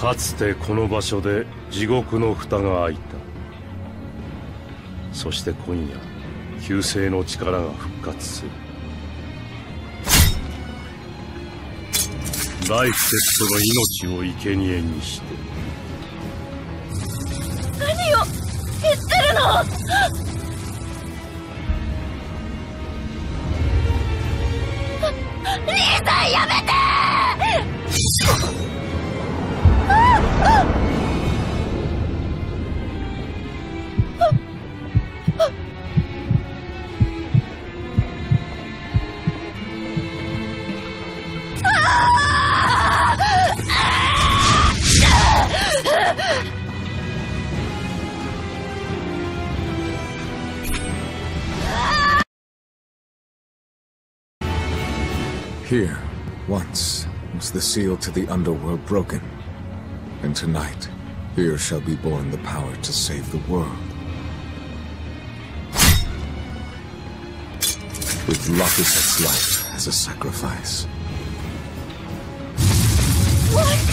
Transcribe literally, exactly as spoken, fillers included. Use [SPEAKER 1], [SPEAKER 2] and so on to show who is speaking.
[SPEAKER 1] かつてこの場所で地獄の蓋が開いた。そして今夜旧姓の力が復活する。ライフセットの命を生贄にして。
[SPEAKER 2] 何を言ってるの？兄さんやめて！
[SPEAKER 3] Here, once, was the seal to the underworld broken. And tonight, here shall be born the power to save the world. With Lapiset's life as a sacrifice.
[SPEAKER 2] What?